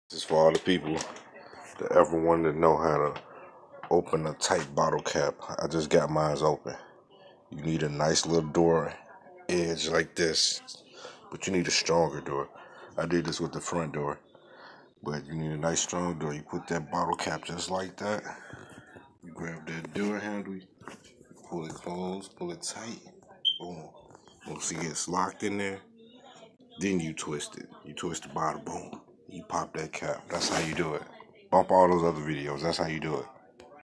This is for all the people that ever wanted to know how to open a tight bottle cap. I just got mine open. You need a nice little door edge like this, but you need a stronger door. I did this with the front door, but you need a nice strong door. You put that bottle cap just like that. You grab that door handle, pull it closed, pull it tight. Boom. Once it gets locked in there, then you twist it. You twist the bottom, boom. You pop that cap. That's how you do it. Bump all those other videos. That's how you do it.